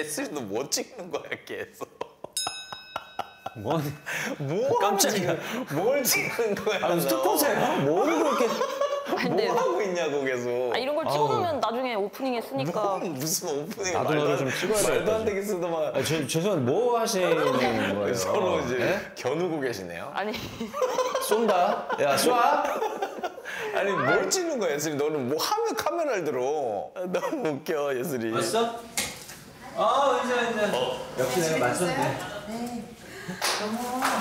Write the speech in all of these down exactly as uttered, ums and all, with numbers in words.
예슬이도 뭐 찍는 거야 계속. 뭐? 뭐 깜짝이야. 뭘 찍는 거야? 아, 스토커세요? 뭘 그렇게? 뭐 하고 있냐고 계속. 아, 이런 걸 찍어놓으면 나중에 오프닝에 쓰니까. 뭐, 무슨 오프닝 나도 너를 좀 찍어야 돼. 말도 안 되게 쓰더만. 아, 저, 죄송한데 뭐 하시는 거예요? 서로 이제 네? 겨누고 계시네요. 아니. 쏜다? 야, 쏴? 아니 뭘 찍는 거야 예슬이? 너는 뭐 하면 카메라를 들어. 너무 웃겨 예슬이. 왔어? 아, 이제 이제. 어. 역시 내가 맞췄네. 네. 너무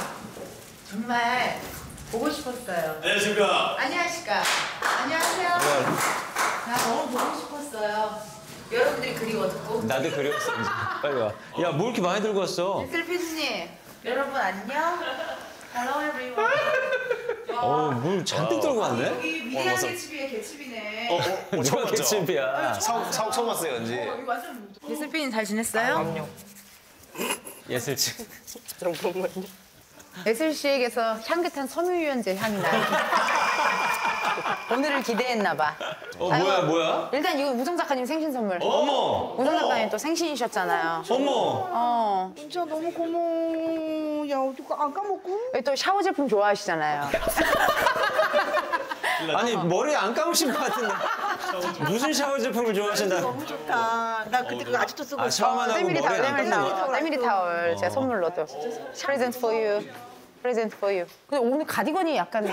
정말 보고 싶었어요. 안녕하십니까. 안녕하십니까. 안녕하세요. 나 너무 보고 싶었어요. 여러분들이 그리워졌고. 나도 그렸어. 이제. 빨리 와. 야, 뭐 이렇게 많이 들고 왔어? 예슬 피디님, 여러분 안녕. Hello everyone. 어, 물 잔뜩 들고 왔네? 여기 위대한 개츠비의 개츠비네. 어, 어, 누가 개츠비야? 사옥 사옥 처음 왔어요 연지. 여기 완전. 예슬 피디님 잘 지냈어요? 그럼요. 예슬치. 잠깐만요. 예슬 씨에게서 향긋한 섬유유연제 향이 나요. 오늘을 기대했나 봐. 어, 뭐야, 뭐야? 일단 이건 우정 작가님 생신 선물. 어머! 우정 작가님 또 생신이셨잖아요. 어머! 어. 진짜 너무 고마워. 야, 어떡해. 안 까먹고? 여기 또 샤워 제품 좋아하시잖아요. 아니, 머리 안 감으신 것 같은데. 무슨 샤워 제품을 좋아하신다? 너무 좋다. 나 근데 그거 아직도 쓰고 아, 있어. 샤워만 하고 때밀이 머리 타월, 안 때밀이 감는 타월. 때밀이 타월. 제가 선물로 또. 프레젠트 for you. 프레젠트 for you. 근데 오늘 가디건이 약간.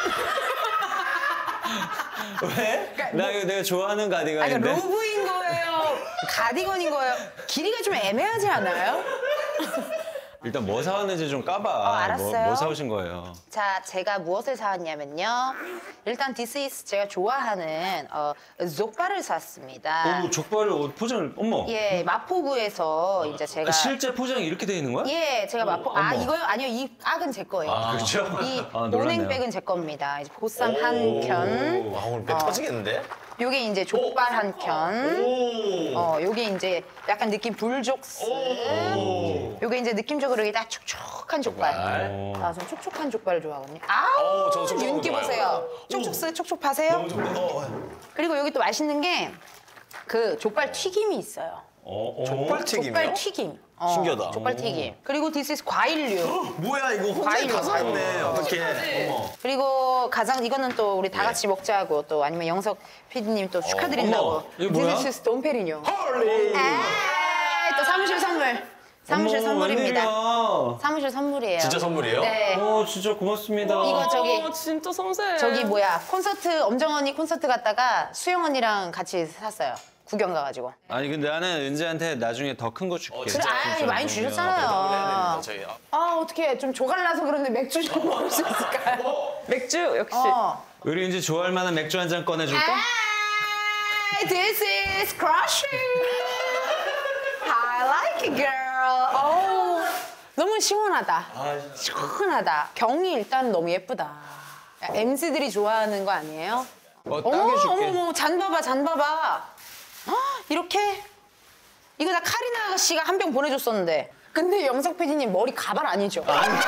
왜? 나 이거 내가 좋아하는 아니, 가디건인데. 그러니까 로브인 거예요. 가디건인 거예요. 길이가 좀 애매하지 않아요? 일단 뭐 사왔는지 좀 까봐. 어, 알았어요. 뭐, 뭐 사오신 거예요? 자, 제가 무엇을 사왔냐면요. 일단 this is 제가 좋아하는 어, 족발을 샀습니다. 오, 족발을 어, 포장을, 어머. 예, 마포구에서 이제 제가 아, 실제 포장이 이렇게 돼 있는 거야? 예, 제가 마포 아 어머. 이거요? 아니요, 이 깍은 제 거예요. 아, 그렇죠? 이 아, 놀랐네요. 오냉백은 제 겁니다. 이제 보쌈 한 켠, 와 오늘 배 터지겠는데? 요게 이제 족발 한 켠, 어, 요게 이제 약간 느낌 불족스, 요게 이제 느낌적으로 이게 딱 촉촉한 족발. 아, 전 촉촉한 족발을 좋아하거든요. 아우, 어, 저도 촉촉한 거 윤기 좋아해요. 보세요. 촉촉스, 촉촉하세요? 너무 좋다. 어, 그리고 여기 또 맛있는 게 그 족발 튀김이 있어요. 어, 어. 족발 튀김이요? 족발 튀김. 어, 신기하다. 족발 튀김. 그리고 this is 과일류. 뭐야 이거 혼자 과일로, 다 샀네. 어떡해. 그리고 가장 이거는 또 우리 다 같이 먹자고 또 아니면 영석 피디님 또 축하드린다고. 어머, 이거 뭐야? This is 돈페리뇨. 헐리. 아, 또 사무실 선물. 사무실 어머, 선물입니다. 웬일이야. 사무실 선물이에요. 진짜 선물이에요? 네. 어, 진짜 고맙습니다. 이거 저기 어, 진짜 섬세해. 저기 뭐야 콘서트 엄정 언니 콘서트 갔다가 수영 언니랑 같이 샀어요. 구경 가가지고. 아니, 근데 나는 은지한테 나중에 더 큰 거 줄게. 그래, 아 많이 해야 주셨잖아요. 됩니다, 저희. 아 어떻게 좀 조갈라서 그런데 맥주 좀 먹을 수 있을까요? 맥주 역시. 어. 우리 은지 좋아할 만한 맥주 한 잔 꺼내줄까? Hey, this is crushing. I like it, girl. 어우, 너무 시원하다. 시원하다. 경이 일단 너무 예쁘다. 엠씨들이 좋아하는 거 아니에요? 어, 어머, 따개줄게. 어머, 잔 봐봐, 잔 봐봐. 아, 이렇게? 이거 다 카리나 씨가 한 병 보내줬었는데. 근데 영석 피디님 머리 가발 아니죠?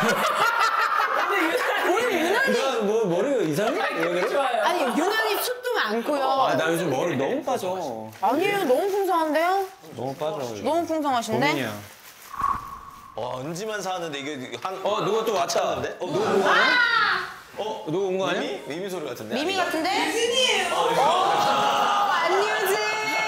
오늘 유난히, 나 뭐, 머리가 이상해? 왜 그래? 아니, 유난히 숱도 많고요. 아, 나 요즘 머리 너무 빠져. 아니에요, 너무 풍성한데요? 너무 빠져. 요즘. 너무 풍성하신데? 고민이야. 와 은지만 사왔는데 이게 한. 어, 누가 또 다 왔다. 찼는데? 어, 누가 온 거 아니야? 어, 누가 온 거 아니야? 미미? 미미 소리 같은데? 미미 아닌가? 같은데? 유진이에요. 어, 안유진.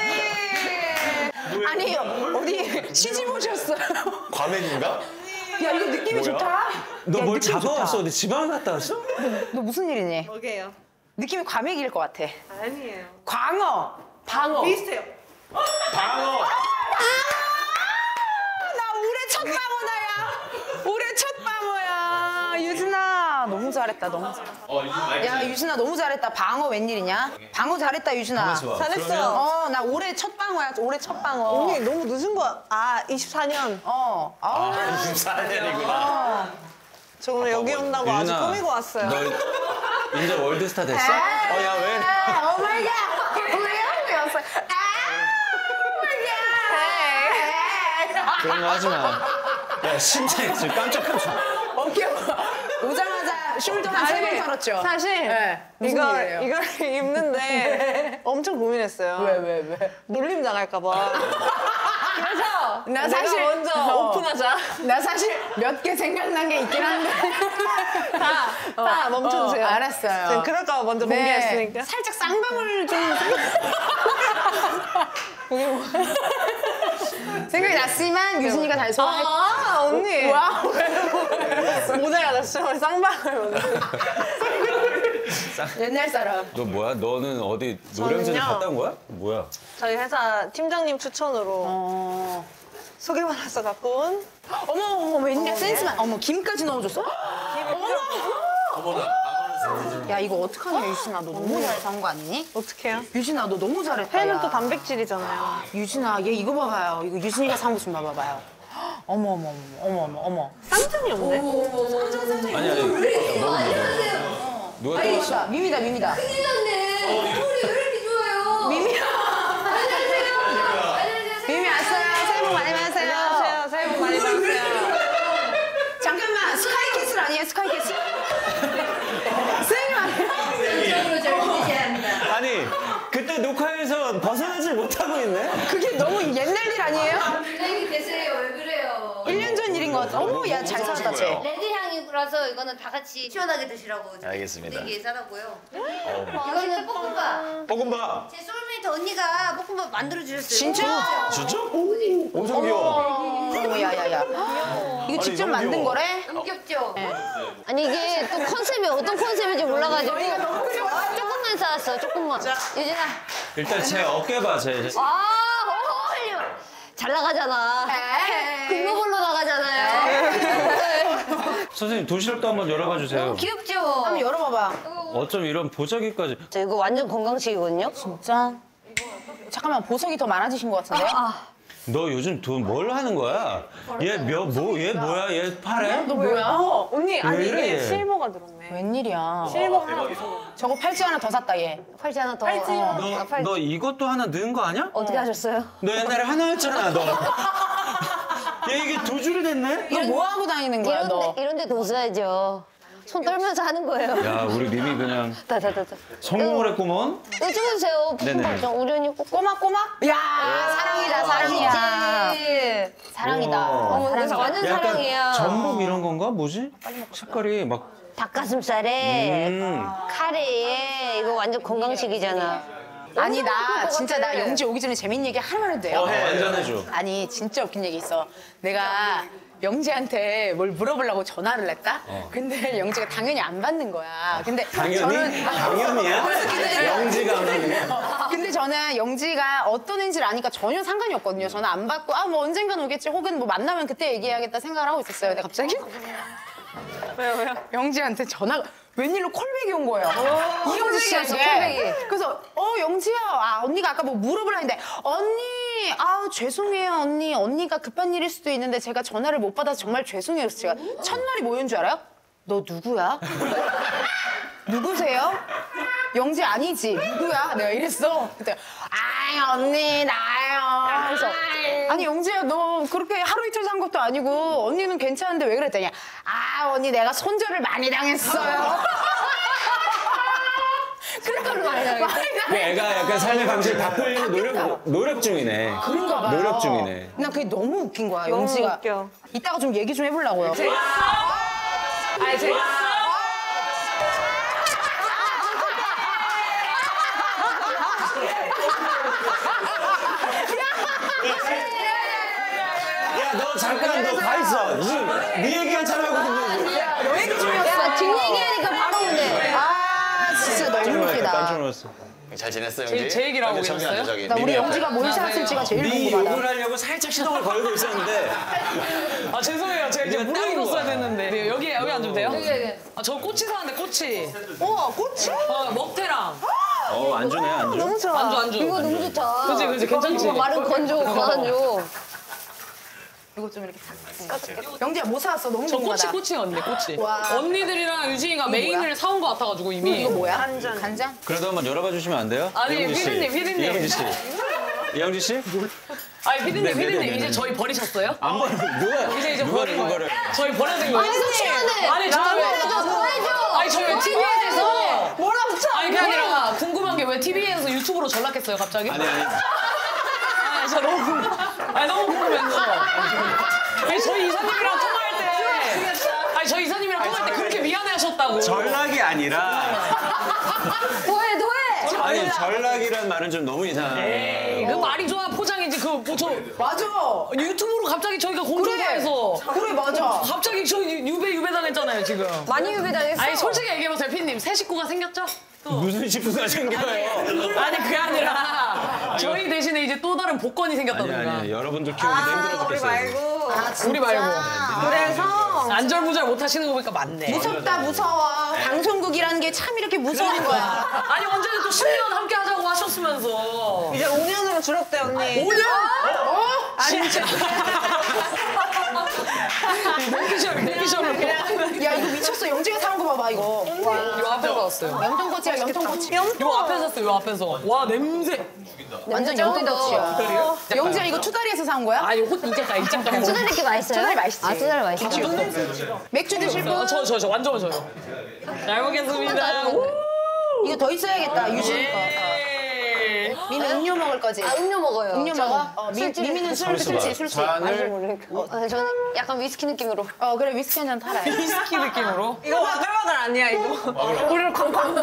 아니 어디 시집 오셨어요? 과메기인가? 야 이거 느낌이 뭐야? 좋다. 너 야, 뭘 느낌 잡아왔어? 좋다. 어디 지방 갔다 왔어? 너 무슨 일이니? 뭐게요? 느낌이 과메기일 것 같아. 아니에요. 광어. 방어. 비슷해요. 방어! 나 올해 첫 방어다야. 올해 첫 방어야. 유진아 너무 잘했다. 너무 잘했다. 야 유진아 너무 잘했다. 방어 웬일이냐? 방어 잘했다 유진아. 잘했어. 어 나 올해 첫 방어야. 올해 첫 방어. 언니 너무 늦은 거. 아, 이십사 년. 어. 아. 아 이십사 년이구나. 저 오늘 여기 온다고 아주 유진아, 꾸미고 왔어요. 너 이제 월드스타 됐어? 어, 야, 왜? 오 마이 갓. 오 마이 갓. 배웠어. 그런 거 하지 마. 야, 심장이 지금 깜짝 깜짝. 어깨 오자마자 숄더만 세 번 털었죠. 사실 네, 무슨 이거 일이에요? 이걸 입는데 엄청 고민했어요. 왜, 왜, 왜? 놀림 당할까 봐. 그래서 나 사실 내가 먼저 어. 오픈하자. 나 사실 몇 개 생각난 게 있긴 한데. 다, 다 멈춰주세요. 어, 알았어요. 그럴까 먼저 네. 공개했으니까. 살짝 쌍방울 좀 생각이 났지만 유진이가 잘 소화할. 아, 언니. 와. 모자가 났어. 쌍방울. 옛날 사람. 너 뭐야? 너는 어디 노량진에 저는요. 갔다 온 거야? 뭐야? 저희 회사 팀장님 추천으로 어. 소개받아서 갖고 온. 어머 어머 웬일 센스만. 어머 김까지 넣어줬어? 어머. 야 이거 어떡하냐 유진아 너 너무 잘 산 거 아니니? 어떡해요? 유진아 너 너무 잘했다. 회는 야. 또 단백질이잖아요. 유진아 얘 이거 봐봐요. 이거 유진이가 산 거 좀 봐봐요. 어머 어머 어머 어머 어머. 쌍둥이 없네. 아니 아니. 너 누가 또 미미다 미미다 미미다. 큰일 났네. 우리 왜 이렇게 좋아요? 미미. 안녕하세요. 미미 왔어요. 새해 복 많이 받으세요. 안녕하세요. 새해 복 많이 받으세요. 잠깐만 스카이캐슬 아니에요 스카이캐슬? 쌤 아니에요? 정으로 잘 보내셔야 합니다. 아니 그때 녹화에서 벗어나질 못하고 있네. 그게 너무 옛날 일 아니에요? 선생님 계세요. 왜 그래요? 일 년 전 일인 것 같아. 어머 야 잘 살았다 쟤. 레드 향이라서 이거는 다 같이 시원하게 드시라고. 알겠습니다. 분위기 싸라고요. 이거는 볶음밥. 볶음밥. 제 소울메이트 언니가 볶음밥 만들어 주셨어요. 진짜? 진짜? 오, 엄청 귀여워. 어머 야야야. 이거 직접 너무 만든 귀여워. 거래? 너무 귀엽죠? 아니 이게 또 컨셉이 어떤 컨셉인지 몰라가지고 조금만 쌓았어 조금만 유진아 일단 제 어깨 봐, 제. 아 어울려 잘 나가잖아 글로벌로 나가잖아요 선생님 도시락도 한번 열어봐 주세요. 귀엽죠? 한번 열어봐봐. 어쩜 이런 보자기까지. 저 이거 완전 건강식이거든요 진짜? 잠깐만 보석이 더 많아지신 것 같은데요? 너 요즘 돈 뭘 하는 거야? 얘 몇, 뭐, 얘 뭐야? 얘 팔에? 너 뭐야? 어, 언니 아니 왜 이게 이래? 실버가 들었네. 웬일이야? 실버 하나 더. 저거 팔찌 하나 더 샀다 얘. 팔찌 하나 더 팔찌. 어. 너, 아, 팔찌. 너 이것도 하나 넣은 거 아니야? 어떻게 하셨어요? 너 옛날에 하나였잖아, 너. 얘 이게 두 줄이 됐네? 너 뭐 하고 다니는 거야 너? 이런데 이런데 돈 써야죠 손 떨면서 하는 거예요 야, 우리 님이 그냥 다다다다 성공을 했구먼? 이거 찍어주세요 네네. 저 우리 언니 꼭 꼬막꼬막? 야 사랑이다 사랑이야. 진짜 사랑이다. 어머 이거 사랑이다. 완전 사랑이야 전복 이런 건가? 뭐지? 색깔이 막. 닭가슴살에 음. 카레에 이거 완전 건강식이잖아. 아니 나 너무 진짜 예쁠 것 나 같아. 영지 오기 전에 재밌는 얘기 하나만 해도 돼요? 어, 완전 해줘. 아니 진짜 웃긴 얘기 있어. 내가 영지한테 뭘 물어보려고 전화를 했다? 근데 영지가 당연히 안 받는 거야. 근데 당연히? 저는 당연히야? 영지가 안 받는 어, 근데 저는 영지가 어떤 애인지를 아니까 전혀 상관이 없거든요. 저는 안 받고 아 뭐 언젠간 오겠지 혹은 뭐 만나면 그때 얘기해야겠다 생각을 하고 있었어요. 근데 갑자기 왜요 왜요? 영지한테 전화가 웬일로 콜백이 온 거예요. 이영지 씨한테. 콜백이. 그래서 어 영지야, 아 언니가 아까 뭐 물어보려 했는데 언니, 아 죄송해요 언니, 언니가 급한 일일 수도 있는데 제가 전화를 못 받아서 정말 죄송해요. 그래서 제가 첫말이 뭐였는 줄 알아요? 너 누구야? 누구세요? 영지 아니지? 누구야? 내가 이랬어. 그때 아 언니 나요. 그래서 아니 영지야 너 그렇게 하루 이틀 산 것도 아니고 언니는 괜찮은데 왜 그랬더니 아 언니 내가 손절을 많이 당했어요. 그러니까 많이 당했어. 애가 약간 삶의 방식을 바꾸려고 노력, 노력 중이네. 그런가 봐요. 노력 중이네. 난 그게 너무 웃긴 거야 너무 영지가. 웃겨. 이따가 좀 얘기 좀 해보려고요. 아니 제 야, 너 잠깐 너 가 있어. 지금 네 얘기 한참 하고 있는데. 야, 뒷얘기하니까 바로 오네. 아 진짜 너무 깜짝 웃기다. 놀랐어. 잘 지냈어, 영지? 제 얘기를 하고 저기 앉아, 계셨어요? 저기. 나 우리 미미 앞에. 영지가 뭘 샀을지가 제일 네 궁금하다. 욕을 하려고 살짝 시동을 걸고 있었는데. 아 죄송해요. 제가 이제 네가 물을 딴 익었어야 거야. 됐는데 네, 여기 여기 앉으면 돼요? 여기, 여기. 아 저 꼬치 사는데 꼬치. 우와 꽃이? 어 먹태랑 어, 안 주네, 안 주. 너무 좋아. 안주 안주. 이거 너무 좋다. 그치, 그치, 괜찮지? 이거 마른 건조, 건조. 이거 좀 이렇게 탁. 영지야 뭐 사왔어? 너무 저 꼬치 궁금하다. 꼬치 언니 꼬치. 와. 언니들이랑 유진이가 메인을 사온 거 같아가지고 이미. 이거 뭐야? 간장. 간장? 그래도 한번 열어봐 주시면 안 돼요? 아니, 이영지 씨. 피디님, 피디님. 이영지 씨. 이영지 씨? 아니 피디님 네, 네, 피디님 네, 네, 이제 네. 저희 버리셨어요? 안 봐. 누가, 이제 이제 누가 버린 거예요. 그거를. 저희 버려야 된 거예요. 이거 치워야 돼. 아니 저 왜? 더 해줘. 아니 저 왜 티비에 대해서 뭐라 붙여? 아니 그게 아니라 궁금한 게 왜 티비에서 유튜브로 전락했어요 갑자기? 아니, 아니. 아니, 진짜 너무 궁금. 아니 너무 궁금했어. 아니 저희 이사님이랑 통화할 때. 아니 저희 이사님이랑 통화할 때 그렇게 미안해하셨다고. 전락이 아니라 도해 도해. 아니 전락이란 말은 좀 너무 이상해. 에이, 그 말이 좋아 포장이지 그저 맞아. 유튜브로 갑자기 저희가 공중파에서 그래 맞아. 갑자기 저희 유배 유배 당했잖아요 지금. 많이 유배당했어. 아니 솔직히 얘기해보세요 피디님 새 식구가 생겼죠? 무슨 식구가 생겨요? 아니 그게 아니라 저희 대신에 이제 또 다른 복권이 아니 생겼다던가. 아니 여러분들 키우기 힘들어 죽겠어요. 우리 말고. 그래서 안절부절 못 하시는 거 보니까 맞네. 무섭다 무서워. 방송국이라는 게 참 이렇게 무서운 거야. 아니 언제는 또 십 년 함께 하자고 하셨으면서. 이제 오 년으로 줄었대 언니. 오 년? 어? 진짜. 몽키샵, 몽키샵을. 야 이거 미쳤어. 영재가 사온 거 봐봐 이거. 와. 요 앞에서 왔어요. 염통꼬치야 염통꼬치. 요 앞에서 왔어요, 요 앞에서. 와, 냄새. 완전 염통꼬치야. 영재야 이거 투다리에서 사온 거야? 아니, 옷 이제까, 이제까. 투다리 게 맛있어요? 투다리 맛있지. 아 투다리 맛있어. 맥주 드실 분? 저, 저, 저, 완전 저요. 잘 먹겠습니다. 이거 더 있어야겠다 유진 거. 예. 미미 음료 먹을 거지? 아 음료 먹어요. 음료 먹어? 어, 미, 술집. 미미는 술, 술치, 술치. 잔을 어, 저는 약간 위스키 느낌으로. 어, 그래, 위스키 한잔 타라. 위스키 느낌으로. 이거 와글와글 아니야, 이거? 우르르 쾅쾅.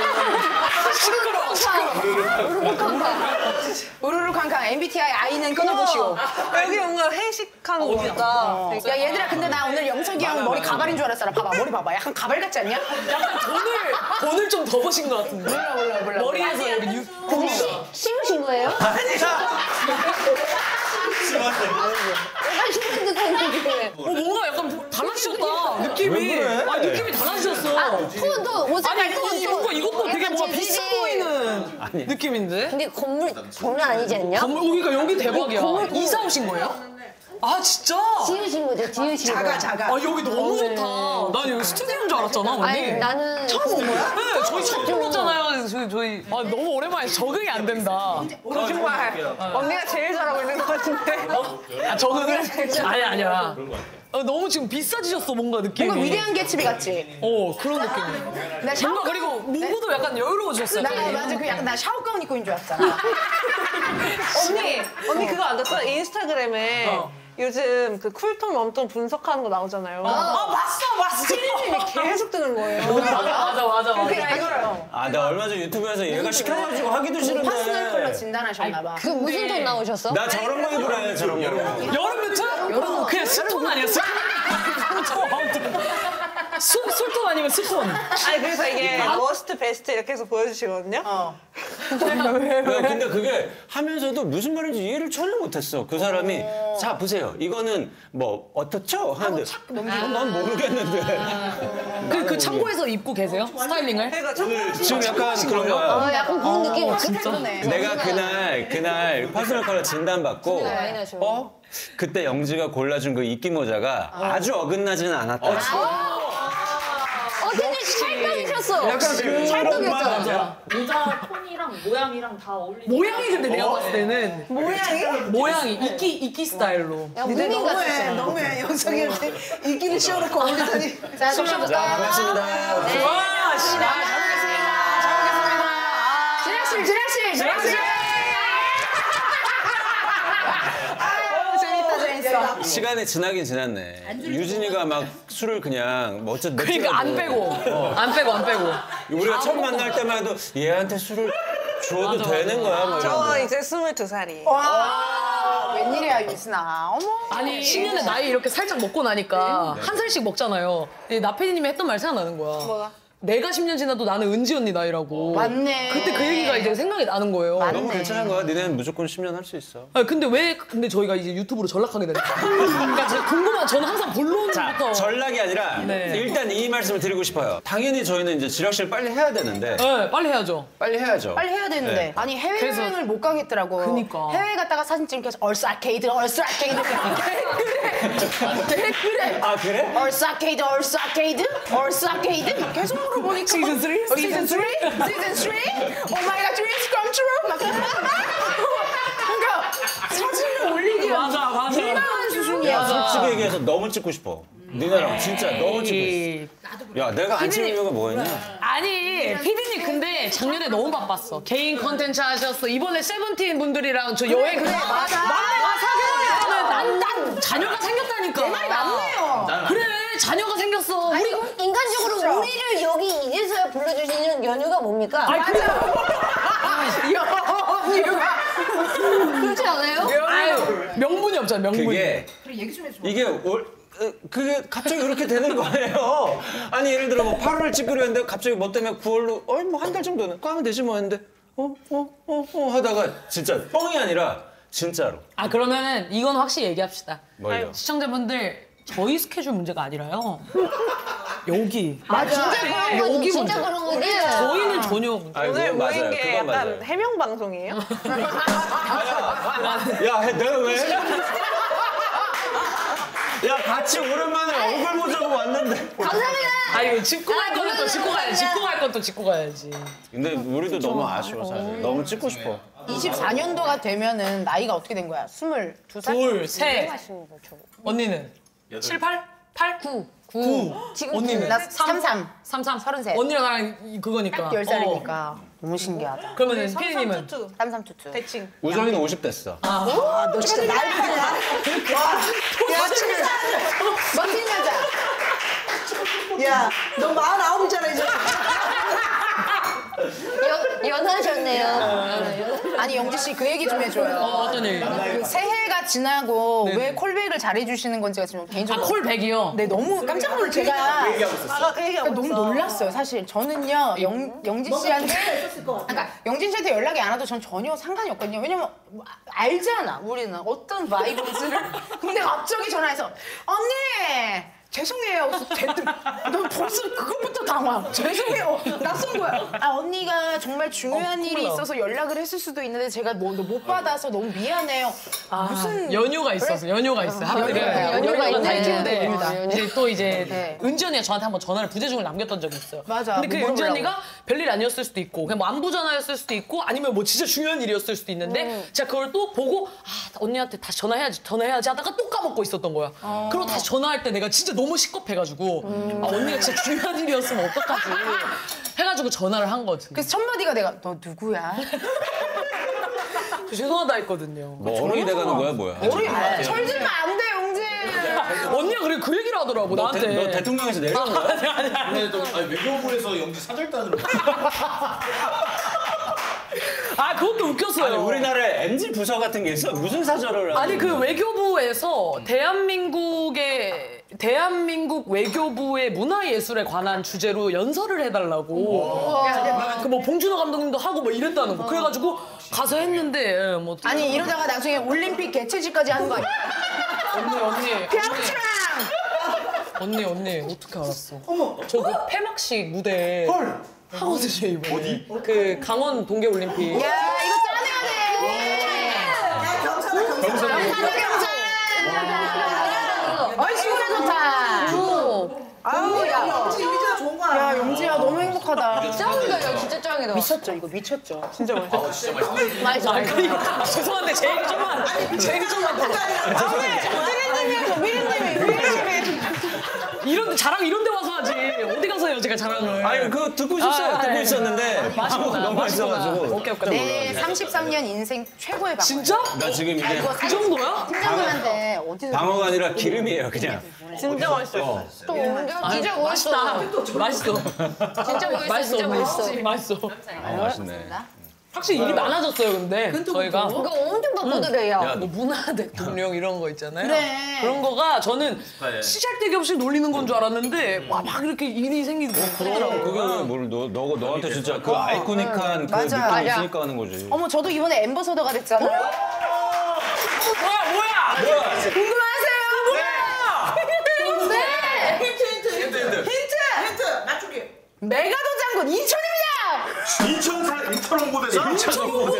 우르르 쾅쾅. 엠비티아이 아이는 끊어보시오. 여기 뭔가 회식하는 거 같다. 야, 얘들아, 근데 나 오늘 영석이 형 머리 가발인 줄 알았어. 봐봐, 머리 봐봐. 약간 가발 같지 않냐? 약간 돈을, 돈을 좀 더 버신 것 같은데. 몰라, 몰라, 몰라. 머리에서 여기 유. 근데 시, 씌우신 거예요? 약간 씌우신 듯한 느낌이에요. 어, 뭔가 약간 달라지셨다. 느낌이. 왜 그래? 아, 느낌이 달라지셨어. 톤도 옷 아니, 색깔 이거, 톤도. 이거, 이것도 되게 약간 뭔가 재질이- 비싸 보이는 느낌인데? 근데 건물 장난 아니지 않냐? 건물, 여기가 여기 대박이야. 건물, 건물. 이사 오신 거예요? 아, 진짜? 지으신 거죠, 지으신 거. 작아, 작아. 아, 여기 너무 좋다. 난 여기 스튜디오인 줄 알았잖아, 언니. 아니 나는 처음 본 거야? 네, 저희 처음 불렀잖아요. 저희, 저희. 아, 너무 오랜만에 적응이 안 된다. 거짓말. 언니가 제일 잘하고 있는 것 같은데. 아, 적응을? 아니, 아니야. 어, 너무 지금 비싸지셨어, 뭔가 느낌이. 뭔가 위대한 개츠비 같지? 어, 그런 느낌. 나 샤워, 뭔가 그리고 몸도 약간 여유로워졌어요. 나, 맞아, 그 약간 나 샤워 가운 입고 있는 줄 알았잖아. 언니, 언니 그거 안 봤어? 인스타그램에 어. 요즘 그 쿨톤 웜톤 분석하는 거 나오잖아요. 아, 봤어, 봤어. 계속 뜨는 거예요. 맞아, 맞아, 맞아. 맞아. 이거요. 아, 나 얼마 전 유튜브에서 얘가 시켜가지고 하기도 파스널 컬러 싫은데. 진단하셨나 봐. 그 무슨 톤 나오셨어? 나 저런 거 입으래, 저런 거. 여름 뮤트? 여름 그냥 습톤 아니야, 습톤? 술, 술톤 아니면 습톤? 아니 그래서 이게 워스트 베스트 이렇게 해서 보여주시거든요. 어. 야, 근데 그게 하면서도 무슨 말인지 이해를 전혀 못했어. 그 사람이 자 보세요. 이거는 뭐 어떻죠? 하는데 어, 난 모르겠는데. 그, 그 창고에서 입고 계세요? 스타일링을? 그러니까 참 지금 약간 그런 거야. 어, 약간 그런 느낌. 진짜? 내가 그날 그날 퍼스널 컬러 진단 받고 많이 나죠. 어 그때 영지가 골라준 그 이끼 모자가 아주 어긋나지는 않았다. 어, 되게 찰떡이셨어. 약간 그런 찰떡이었잖아. 모자 톤이랑 모양이랑 다 어울리는 모양이 근데 내가 봤을 때는 모양이? 모양이 이끼, 이끼 스타일로. 야, 니들 무민 너무해, 같았어. 너무해. 영석이한테 이끼를 씌워놓고 어울리더니. 자, 좀 쉬어볼까? 반갑습니다. 와, 씨. 잘 먹겠습니다. 잘 먹겠습니다. 지락실, 지락실, 지락실! 아, 재밌다, 재밌어. 시간이 지나긴 지났네. 유진이가 막 술을 그냥 뭐 어쨌든 그러니까 안 빼고. 안 빼고, 안 빼고. 우리가 처음 만날 때만 해도 얘한테 술을 줘도 맞아, 되는 거야. 뭐 저 이러는데. 이제 스물두 살이에요. 와, 웬일이야, 유진아. 어머. 아니, 십 년의 나이 이렇게 살짝 먹고 나니까 한 살씩 먹잖아요. 나 피디님이 했던 말 생각나는 거야. 뭐가? 내가 십 년 지나도 나는 은지 언니 나이라고. 맞네. 그때 그 얘기가 이제 생각이 나는 거예요. 너무 괜찮은 거야. 니네는 무조건 십 년 할 수 있어. 아 근데 왜 근데 저희가 이제 유튜브로 전락하게 됐나? 그러니까 제가 궁금한 저는 항상 본론부터 전락이 아니라 네. 일단 이 말씀을 드리고 싶어요. 당연히 저희는 이제 지락실 빨리 해야 되는데 네, 빨리 해야죠. 빨리 해야죠. 빨리 해야 되는데. 네. 아니, 그래서- 해외여행을 못 가겠더라고. 그니까. 해외 갔다가 사진 찍으면서 얼스 아케이드, 얼스 아케이드. 그래. 그래. 아 그래? 얼스 아케이드, 얼스 아케이드, 얼스 아케이드. 막 계속 물어보니까. 시즌 쓰리? 어, 시즌 쓰리? 시즌 쓰리? 오 마이 갓, dreams come true. 막 그러니까 사진을 올리기 맞아, 맞아. 민망한 수준이야. 맞아. 솔직히 얘기해서 너무 찍고 싶어. 니네랑 진짜 너무 찍고 있어. 야, 내가 안 찍는 이유가 뭐였냐? 아니, 피디님 근데 작년에 너무 바빴어. 개인 컨텐츠 하셨어. 이번에 세븐틴 분들이랑 저 여행 그래 맞아. 막내가 사귀었다는 난, 난 자녀가 생겼다니까. 내 말이 맞네요. 그래, 자녀가 생겼어. 우리 인간적으로 진짜. 우리를 여기 이제서야 불러주시는 연유가 뭡니까? 아니, 그래. 연유가. 그렇지 않아요? 아유, 명분이 없잖아, 명분이. 그게 이게 올, 어, 그게 갑자기 그렇게 되는 거예요. 아니 예를 들어 뭐 팔월을 찍기로 했는데 갑자기 뭐 때문에 구월로 어이 뭐 한 달 정도는 까면 되지 뭐 했는데 어 어 어 어 하다가 진짜 뻥이 아니라 진짜로. 아, 그러면은 이건 확실히 얘기합시다. 뭐예요? 시청자분들 저희 스케줄 문제가 아니라요. 여기. 아, 진짜 그런 거지. 여기 진짜 문제. 그런 거지. 저희는 전혀 문제. 아니, 오늘 그건 모인 맞아요. 게 그건 약간 맞아요. 해명 방송이에요? 야 내가 왜? 야 같이 오랜만에 얼굴 보자고 왔는데. 감사합니다. 아, 이거 짚고 갈 아, 거는 또 그러면은 짚고 가야지. 그냥- 짚고 갈 건 또 짚고 가야지. 근데 우리도 너무 아쉬워 사실. 너무 찍고 싶어. 이십사 년도가 되면은 나이가 어떻게 된 거야? 스물두 살? 둘, 셋. 언니는? 칠, 팔? 팔? 구. 구. 지금 언니는? 나 삼삼. 삼삼. 서른셋. 언니랑 나랑 이- 그거니까. 열 어. 살이니까. 너무 신기하다. 그러면은 피디님은? 삼삼투투 삼삼투투. 대칭. 우정이는 오십 됐어. 아, 너 진짜 날 보냐? 와, 야, 진짜 멋진 여자. 야, 너 마흔아홉이잖아 이제. 연, 연하셨네요. 아니 영지 씨 그 얘기 좀 해줘요. 어, 어떤 얘기? 그 새해가 지나고 네네. 왜 콜백을 잘해주시는 건지 가 지금 아, 개인적으로. 콜백이요? 네, 너무 깜짝 놀라 제가 아까 그 얘기하고 너무 있어. 놀랐어요. 사실 저는요 영 영진 씨한테 그러니까 영진 씨한테 연락이 안 와도 전 전혀 상관이 없거든요. 왜냐면 알잖아 우리는 어떤 바이브인지를. 근데 갑자기 전화해서 언니. 죄송해요. 됐든 너 벌써 그것부터 당황. 죄송해요. 낯선 거야. 아 언니가 정말 중요한 어, 일이 몰라. 있어서 연락을 했을 수도 있는데 제가 뭐 못 받아서 너무 미안해요. 아, 무슨 연유가 있었어. 연유가 있어. 하필 연유가 연유가 있네. 다 있는데 어, 연유. 이제 또 이제 네. 은지 언니가 저한테 한번 전화를 부재중을 남겼던 적이 있어요. 맞아. 근데 그 뭐 은지 물어보려고. 언니가 별일 아니었을 수도 있고 그냥 뭐 안부 전화였을 수도 있고 아니면 뭐 진짜 중요한 일이었을 수도 있는데 음. 제가 그걸 또 보고 아 언니한테 다시 전화해야지 전화해야지 하다가 또 까먹고 있었던 거야. 어. 그리고 다시 전화할 때 내가 진짜 너무 식겁해가지고 음. 아 언니가 진짜 중요한 일이었으면 어떡하지 해가지고 전화를 한 거지. 그래서 첫 마디가 내가 너 누구야? 죄송하다 했거든요. 뭐 어른이 돼가는 거야 뭐야? 우리 철들면 안 돼, 영진. 언니가 그래 그 얘기를 하더라고 너, 나한테. 대, 너 대통령에서 내려온 거야? 아니 아니 아니. 근데 또 아니, 외교부에서 영지 사절단으로 아 그것도 웃겼어요. 아니 우리나라에 엠지 부서 같은 게 있어? 무슨 사절을? 아니 그 외교부에서 대한민국의 대한민국 외교부의 문화예술에 관한 주제로 연설을 해달라고. 그 뭐 봉준호 감독님도 하고 뭐 이랬다는 거. 그래가지고 가서 했는데 예, 뭐 아니 이러다가 나중에 올림픽 개최지까지 하는 거 아니야? 언니 언니 평창! 언니 언니 어떻게 알았어? 어머 저 그 폐막식 무대 하거든요 이번에. 어디? 그 강원 동계올림픽. 야 이거 짜내야 돼. 경사다 경사. 경사 어이 진짜 좋다. 아우 야, 영지 이미지가 좋은 거야. 야 영지야 너무 행복하다. 짱이다, 이거 진짜 짱이다. 미쳤죠 이거 미쳤죠. 진짜 맛있어. 맛있어. 아 그러니까 죄송한데 제 얘기 좀만 제 얘기 좀만 더. 피디님이 피디님이 피디님이 이런데 자랑 이런데 와서 하지 어디 가서 해요 제가 자랑을. 아니 그거 듣고 있었어요. 아, 듣고 네. 있었는데 맛있구나, 너무 맛있구나. 맛있어가지고. 오케이, 오케이. 내 삼십삼 년 인생 최고의 방어. 진짜? 나 지금 이게 그 정도야? 팀장님한테 어디서 방어가 아니라 기름이에요 그냥. 진짜 맛있어. 또 진짜 아유, 멋있다. 맛있다. 맛있어. 진짜 멋있어. 맛있어. 진짜 멋있어. 맛있어. 맛있어. 아 맛있네. 확실히 일이 많아졌어요 근데 저희가. 이거 엄청 바쁘더래요. 야, 뭐 문화 대통령 이런 거 있잖아요. 그래. 그런 거가 저는 시잘데기 없이 놀리는 건 줄 알았는데 와, 막 이렇게 일이 생기는 거더라고. 그게 뭘 너, 너 너한테 진짜 그 아이코닉한 그 맞아. 느낌 맞아. 있으니까 하는 거지. 어머 저도 이번에 엠버서더가 됐잖아요. 뭐야 뭐야? 뭐야? 궁금하세요? 네. 힌트 힌트 힌트 힌트 힌트 맞추기. 메가더 장군 인천입니다. 인천 사 인천 홍보대사. 진짜?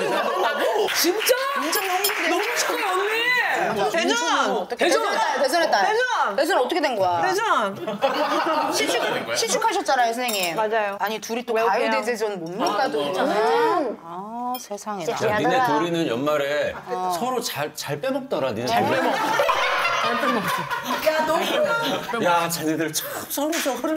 인천 홍보대. 너무 착해 언니. 대전! 대전했다. 대전했다. 대전! 대전 어떻게 된 거야? 대전! 시축 시축하셨잖아요 선생님. 맞아요. 아니 둘이 또 외울게요. 가요대제전 뭡니까 또 있잖아요. 아 세상에. 야, 니네 둘이는 연말에 서로 잘 잘 빼먹더라. 니네 잘 빼먹. 야, 너무 야, 쟤네들 참 서로 저거를.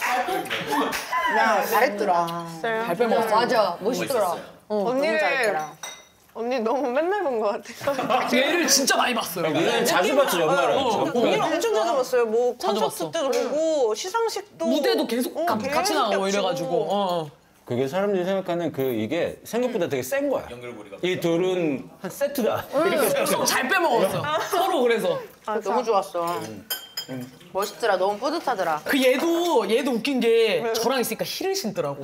야, 잘했더라. 발 빼먹었어. 맞아, 멋있더라. 언니를 잘했더라. 언니 너무 맨날 본 것 같아요. 얘를 진짜 많이 봤어요. 니는 자주 봤지, 연말에. 언니를 엄청 자주 봤어요. 뭐 자주 콘서트 봤어. 때도 보고 시상식도 무대도 계속 어, 가- 계속 같이 나오고 겹치고. 이래가지고. 어, 어. 그게 사람들이 생각하는 그 이게 생각보다 되게 센 거야. 이 둘은 한 세트다. 이렇게 생각해. 잘 빼먹었어. 서로 그래서. 아, 너무 좋았어. 멋있더라. 너무 뿌듯하더라. 그 얘도 얘도 웃긴 게 저랑 있으니까 힐을 신더라고.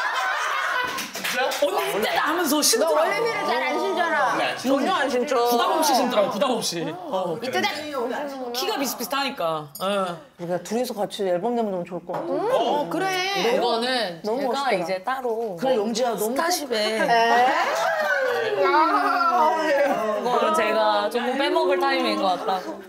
진짜? 언니 이때다 하면서 신더라고. 원래는 잘 안 신잖아. 전혀 안 신죠. 부담 없이 신더라고. 부담 없이. 어. 이때다. 키가 비슷비슷하니까. 어. 우리가 둘이서 같이 앨범 내면 너무 좋을 것 같아. 어, 그래. 이거는 너무 제가 멋있더라. 이제 따로 그래, 영지야, 너무 스타쉽에 아, 이거는 제가 조금 빼먹을 타이밍인 것 같다고.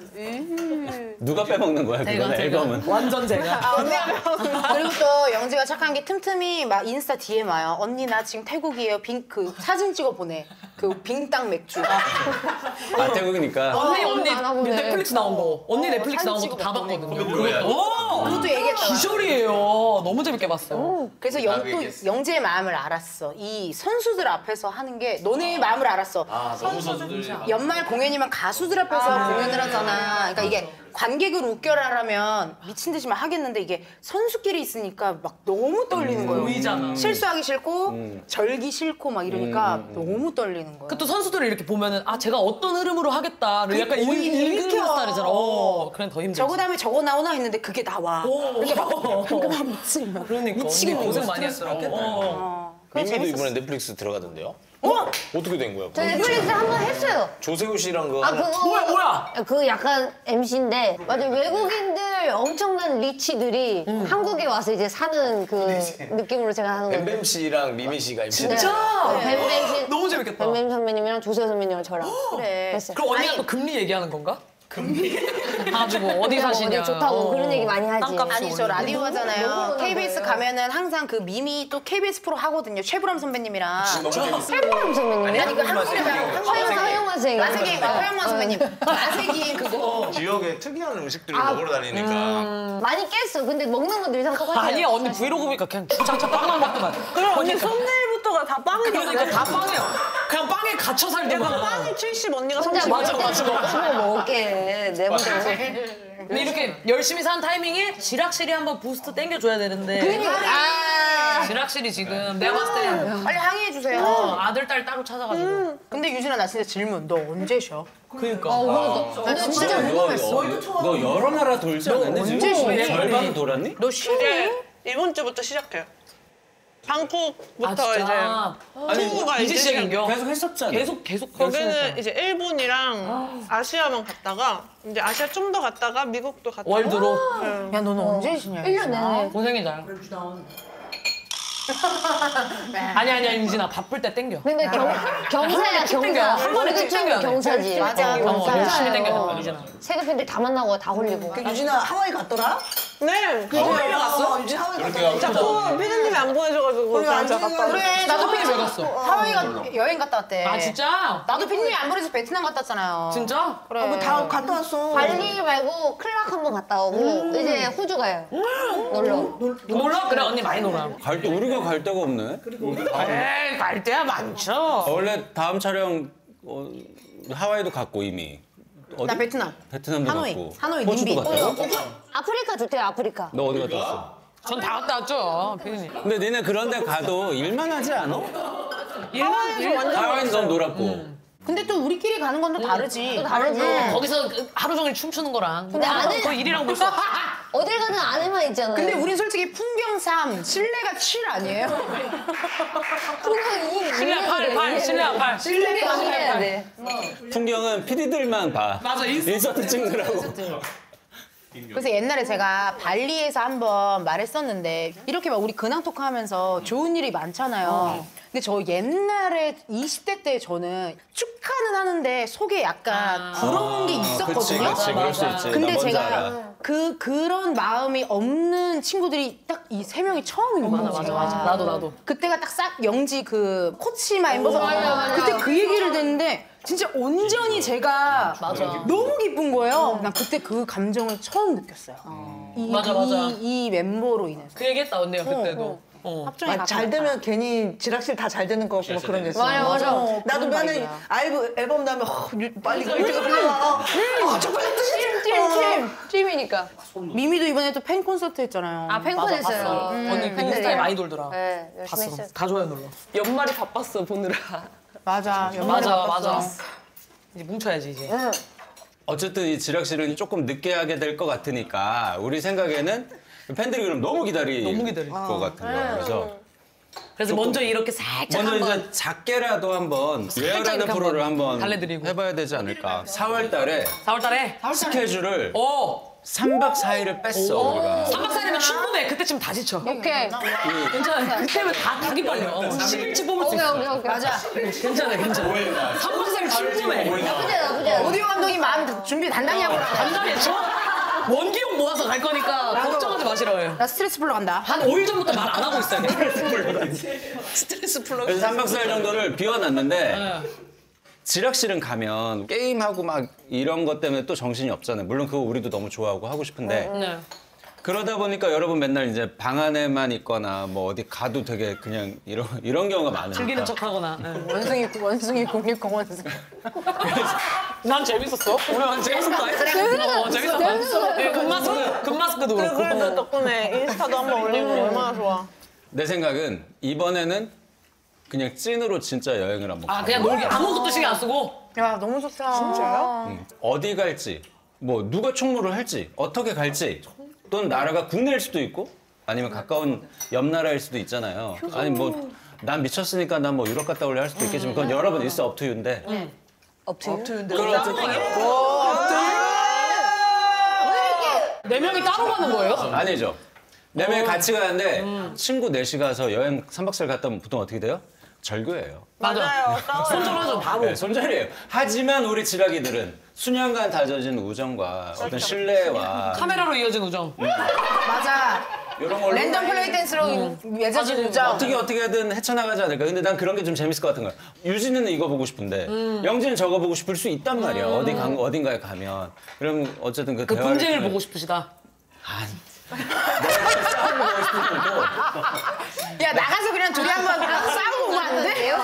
누가 빼먹는 거야, 제가 그거는 제가 앨범은. 완전 제가. 그리고 또 영지가 착한 게 틈틈이 막 인스타 디엠 와요. 언니 나 지금 태국이에요. 빙, 그 사진 찍어 보내. 그 빙땅 맥주. 아, 태국이니까. 언니 언니 안 보네. 넷플릭스 나온 거 언니 넷플릭스 나온 것도 다 봤거든요. 그것도. 그것도 얘기했다. 기절이에요. 너무 재밌게 봤어요. 그래서 영, 또 영지의 마음을 알았어. 이 선수들 앞에서 하는 게 너네 마음을 알았어. 아 너무 선수들. 연말 공연이면 가수들 앞에서 공연을 하잖아. 그러니까 이게 관객을 웃겨라라면 미친 듯이 막 하겠는데 이게 선수끼리 있으니까 막 너무 떨리는 거예요. 보이잖아. 실수하기 싫고 절기 싫고 막 이러니까 너무 떨리는 거예요. 그 또 선수들을 이렇게 보면은 아 제가 어떤 흐름으로 하겠다를 약간 그 읽- 오히려 읽는 읽혀. 스타일이잖아. 어, 그래 더 힘들지. 저거 다음에 저거 나오나 했는데 그게 나와. 이렇게 막 그러니까 미치면. 그러니까 미치겠네. 언니 고생 많이 했더라고. 어. 어. 그래 민미도 재밌었어. 이번에 넷플릭스 들어가던데요? 어? 어떻게 된 거야? 저 넷플릭스 한 번 했어요. 조세호 씨랑 그 아, 하나- 그거. 뭐야 뭐야? 그 약간 엠씨인데 맞아 외국인들 엄청난 리치들이 한국에 와서 이제 사는 그 느낌으로 제가 하는 건데 뱀뱀 씨랑 미미 씨가 엠씨. 진짜? 뱀뱀 씨 너무 재밌겠다. 뱀뱀 선배님이랑 조세호 선배님이랑 저랑 그래. 했어요. 그럼 언니가 또 금리 얘기하는 건가? 금리? 가지고 어디 사시냐? 어디 좋다고 어. 그런 얘기 많이 하지. 땅값이 아니 저 라디오 너무 하잖아요. 너무 케이비에스 거예요. 가면은 항상 그 미미 또 케이비에스 프로 하거든요. 최불암 선배님이랑. 최불암 선배님이 아니 그 한국의 배우 허영 허영화생 마세기 허영만 선배님. 마세기 그거. 지역에 특이한 음식들을 먹으러 다니니까. 많이 깼어. 근데 먹는 건 늘 똑같아요. 아니야 언니 브이로그 보니까 그냥 주창창 빵만 먹더만. 그럼 언니 썸네일부터가 다 빵이잖아. 그러니까 다 빵이야. 그냥 빵에 갇혀 살더만. 빵이 칠십, 언니가 혼자 삼십. 맞아, 먹을 맞아, 때 맞아. 먹고 먹을게. 내 문제. 근데 이렇게 열심히 사는 타이밍에 지락실이 한번 부스트 땡겨줘야 되는데. 아 지락실이 지금 내가 봤을 때 빨리 항의해 주세요. 어, 아들 딸 따로 찾아가지고. 근데 유진아 나 진짜 질문. 너 언제 쉬어? 그러니까. 나 진짜 궁금했어. 너, 너 여러 나라 돌지 않았니? 언제 지금? 쉬니? 절반은 돌았니? 너 쉬니? 이제 이번 주부터 시작해요. 방콕부터 아, 이제 진짜? 친구가 이제 이제 시작인겨? 계속 했었잖아. 계속 계속 열심히 거기는 했잖아. 이제 일본이랑 아시아만 갔다가 이제 아시아 좀 더 갔다가 미국도 갔다가 월드로 야 너는 언제 쉬냐? 일 년 내내. 고생이다. 아니 아니야 윤진아 바쁠 때 땡겨. 근데 경, 경사야 땡겨. 경사. 한 번에 월급 땡겨야 돼. 경사지. 맞아, 어, 경사. 열심히 땡겨 어. 윤진아. 세계팬들 다 만나고 다 홀리고. 유진아 하와이 갔더라? 네. 하와이 갔어? 유진 하와이 갔더라? 자꾸 피디님이 안 보내줘가지고 그래, 그냥 안 제가 보내줘가지고. 갔다 왔어요. 그래 나도 하와이 왜 갔어? 하와이가 여행 갔다 왔대. 아 진짜? 나도 피디님이 안 보내서 베트남 갔다 왔잖아요. 진짜? 그래. 어, 다 갔다 왔어. 발리 말고 클락 한 번 갔다 오고 이제 호주 가요. 놀러. 놀라? 그래 언니 많이 놀아. 갈 때, 우리가 갈 데가 없네. 에이 갈 때야 많죠. 어, 원래 다음 촬영 어, 하와이도 갔고 이미. 어디? 나 베트남. 베트남도 하노이. 갔고. 하노이, 호주도 님비. 갔다고? 아프리카 좋대요 아프리카. 너 어디 갔다 왔어? 전 다 갔다 왔죠 피디님. 근데 니네 그런 데 가도 일만 하지 않아? 일만 완전 하와이는 넌 놀았고. 근데 또 우리끼리 가는 건 또 다르지. 또 다르지. 거기서 그 하루 종일 춤추는 거랑. 근데 안에 그 일이랑 볼 수 없어. 어딜 가든 안에만 있잖아요. 근데 우린 솔직히 풍경 삼, 실내가 칠 아니에요? 풍경이 실내 팔, 팔, 실내 팔. 실내가 해야 돼. 풍경은 피디들만 봐. 맞아, 인서트. 인서트 찍느라고. 그래서 옛날에 제가 발리에서 한번 말했었는데 이렇게 막 우리 근황 토크 하면서 좋은 일이 많잖아요. 근데 저 옛날에 이십 대 때 저는 축하는 하는데 속에 약간 부러운 게 있었거든요. 그치, 그치, 그럴 수 있지. 근데 나 뭔지 제가 알아. 그 그런 마음이 없는 친구들이 딱 이 세 명이 처음인 거예요. 맞아, 맞아, 맞아. 나도, 나도. 그때가 딱 싹 영지 그 코치마 엠버서 그때 그 얘기를 듣는데 진짜 온전히 제가 맞아. 너무 기쁜 거예요. 난 그때 그 감정을 처음 느꼈어요. 이, 맞아, 맞아. 이, 이 멤버로 인해서. 그 얘기했다 언니가 그때도. 어. 합정이 아, 잘 되면 괜히 지락실 다 잘 되는 거 같고 뭐 그런 게 있어. 맞아, 맞아. 어, 나도 맨날 알고 앨범 나면 어, 빨리 일찍 흘러와. 아, 저 빨리 팀, 팀이니까. 미미도 이번에 또 팬 콘서트 했잖아요. 아, 팬콘 맞아, 했어요. 봤어. 음, 언니 그 팬들이랑. 인스타에 많이 돌더라. 네, 열심히 봤어. 했어요. 다 좋아요 눌러. 연말이 바빴어 보느라. 맞아. 맞아, 맞아. 이제 뭉쳐야지 이제. 어쨌든 이 지락실은 조금 늦게 하게 될 것 같으니까 우리 생각에는 팬들이 그럼 너무 기다릴 너무 기다릴 것 같은 거예요. 그래서 그래서 먼저 이렇게 살짝 먼저 한번 이제 작게라도 한번 웨어라는 이렇게 프로를 한번 한번 달래드리고. 해봐야 되지 않을까. 사월 달에 사월 달에 스케줄을 오! 삼 박 사 일을 뺐어 우리가. 삼 박 사 일이면 충분해. 그때쯤 다 지쳐. 오케이. 괜찮아. 그때면 다 가기 빨려. 십 일치 뽑을 수 오케이, 있어. 오케이, 오케이. 맞아. 괜찮아, 괜찮아. 삼 박 사 일 충분해. 나쁘지 않아, 나쁘지 않아. 오디오 감독이 마음 준비 단단히 하고 나가. 간단해. 저 원기용 모아서 갈 거니까 걱정하지 마시라고 해요. 나 스트레스 풀러 간다. 한 오 일 전부터 말 안 하고 있어야 돼. 스트레스 풀러. 그래서 삼 박 사 일 정도를 비워놨는데 네. 지락실은 가면 게임하고 막 이런 것 때문에 또 정신이 없잖아요. 물론 그거 우리도 너무 좋아하고 하고 싶은데 네. 그러다 보니까 여러분 맨날 이제 방 안에만 있거나 뭐 어디 가도 되게 그냥 이런 이런 경우가 많으니까. 즐기는 척하거나. 네. 원숭이 원숭이 국립공원 원숭이. 난 재밌었어. 우리 완전 재밌었다. 어, 재밌었다. 네, 금마스크, 금마스크도 그렇고. 그래도 덕분에 인스타도 한번 올리고 얼마나 좋아. 내 생각은 이번에는 그냥 찐으로 진짜 여행을 한번 아, 가고 그냥 놀기 아무것도 신경 안 쓰고. 야 너무 좋다. 진짜요? 음, 어디 갈지 뭐 누가 총무를 할지 어떻게 갈지 또는 나라가 국내일 수도 있고 아니면 가까운 옆 나라일 수도 있잖아요. 아니 뭐 난 미쳤으니까 난 뭐 유럽 갔다 올래 할 수도 있겠지만 그건 여러분 있어 업투유인데 업투인데. 네 명이 따로 가는 거예요? 아니죠. 네 명이 같이 가는데 친구 넷이 가서 여행 삼 박 사 일 갔다 오면 보통 어떻게 돼요? 절교예요. 맞아. 손절하죠, 바로. 네, 손절이에요. 하지만 우리 지라기들은 수년간 다져진 우정과 어떤 신뢰와 카메라로 이어진 우정. 맞아. 이런 걸로 랜덤 플레이 댄스로 예전지 우정. 어떻게 어떻게든 헤쳐나가지 않을까. 근데 난 그런 게 좀 재밌을 것 같은 거야. 유진이는 이거 보고 싶은데 영진은 저거 보고 싶을 수 있단 말이야. 어디 간 어딘가에 가면. 그럼 어쨌든 그, 그 대화를 분쟁을 통해- 보고 싶으시다. 내가 싸우고 보고 싶은 거고. 야 나가서 그냥 둘이 한번 싸우고 오면 안 돼?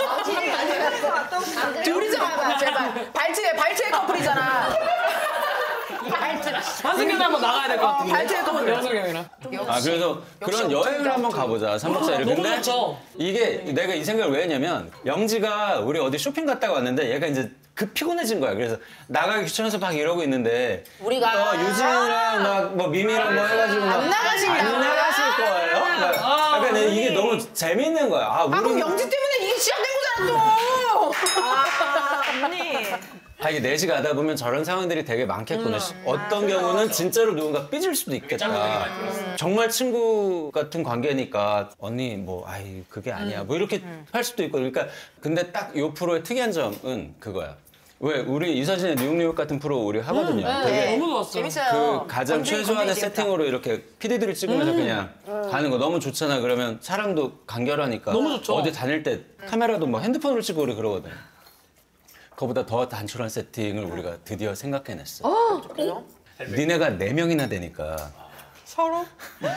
둘이서 가봐 제발. 발트에 발트의 커플이잖아. 발트. 한승연이 한번 나가야 될 것 같은데. 발트의 커플. 여성이 형이랑. 아 그래서 그런 여행을 한번 가보자. 삼 박 사 일. 너무 근데 좋죠. 이게 내가 이 생각을 왜 했냐면 영지가 우리 어디 쇼핑 갔다가 왔는데 얘가 이제 급 피곤해진 거야. 그래서 나가기 귀찮아서 막 이러고 있는데 우리가 어, 유진이랑 막 뭐 미미랑 뭐 해가지고 막 안 나가신다. 안 나가실 거예요? 막 약간 이게 너무 재밌는 거야. 아, 아 그럼 우리 영지 때문에 이게 시작된 거잖아 또. 언니. 아, 이게 넷이 가다 보면 저런 상황들이 되게 많겠구나. 어떤 경우는 진짜로 누군가 삐질 수도 있겠다. 정말 친구 같은 관계니까 언니 뭐 아이 그게 아니야 뭐 이렇게 할 수도 있고 그러니까 근데 딱 이 프로의 특이한 점은 그거야. 왜 우리 이서진의 뉴욕 같은 프로 우리 하거든요. 되게 너무 좋았어. 재밌어요. 그 가장 건조기, 최소한의 건조기 재밌다. 세팅으로 이렇게 피디들을 찍으면서 그냥 가는 거 너무 좋잖아. 그러면 사람도 간결하니까 너무 좋죠. 어디 다닐 때 카메라도 뭐 핸드폰으로 찍고 우리 그러거든. 그거보다 더 단촐한 세팅을 우리가 드디어 생각해냈어. 니네가 네 명이나 되니까 서로?